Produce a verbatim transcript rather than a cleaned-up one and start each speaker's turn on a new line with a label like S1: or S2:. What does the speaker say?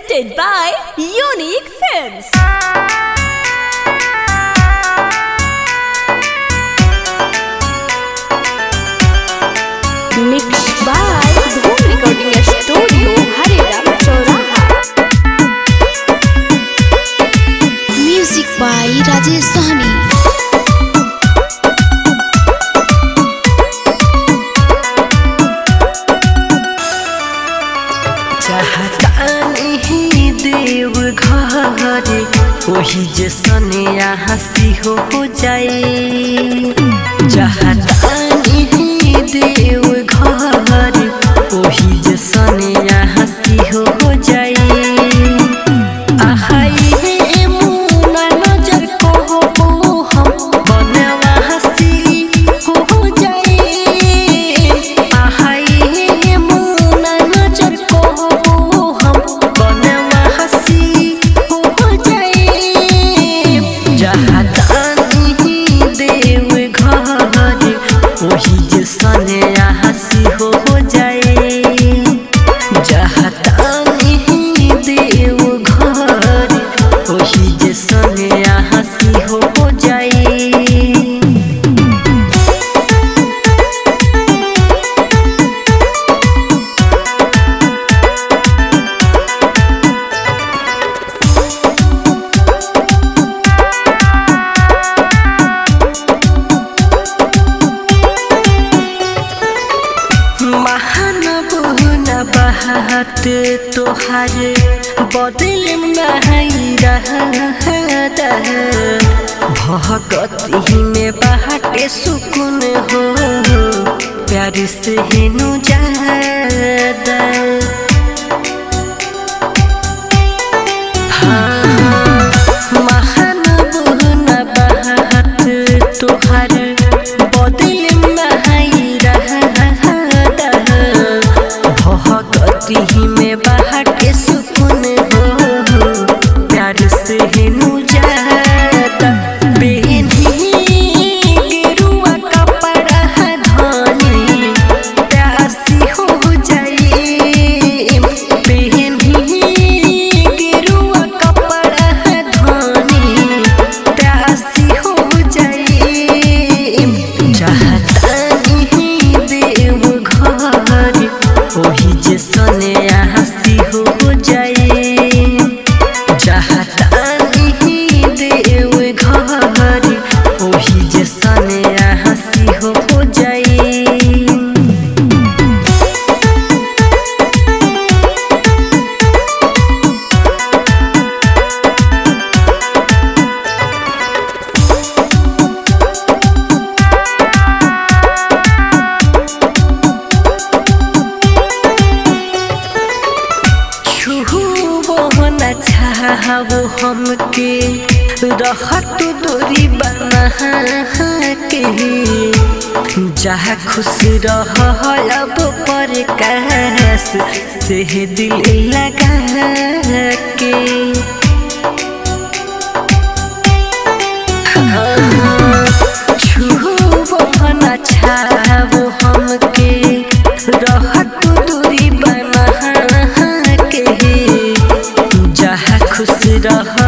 S1: presented by Unique Films. Mixed by Dhoom Recording Studio, Harera Choraha.
S2: Music by Rajesh Sahni.
S3: देव घर वही जैसने हंसी हो जाए जहानी देव घर वही जैसने हंसी हो जाए आहाई मुना नजर को हम बनवा हंसी हो जाए आहाई मुना नजर को वही जैसने हंसी हो जाए जहानी देव घर वही जैसने हंसी हो जाए बात तोहार बदल नहीं रहता भगती में बाटे सुकून हो प्यार से हेनु ज्यादा हाँ महान बुना बात तोहार बदल नहीं रहता भगती में बाटे सुकून हो प्यार से हेनु जाता बेनी गेरुआ कपड़ा धनी प्यासी हो जाए बेनी गेरुआ कपड़ा धनी प्यासी हो जाए चाहता देव घर वही जैसने हंसी हो जाए जहानी देव घर वही जैसने हंसी हो जाए वो हमके रहत दूरी बना के जहाँ खुश रह अब पर कैस से दिल लगा के छुबना छावो हमके रहत दूरी बना के खुश रह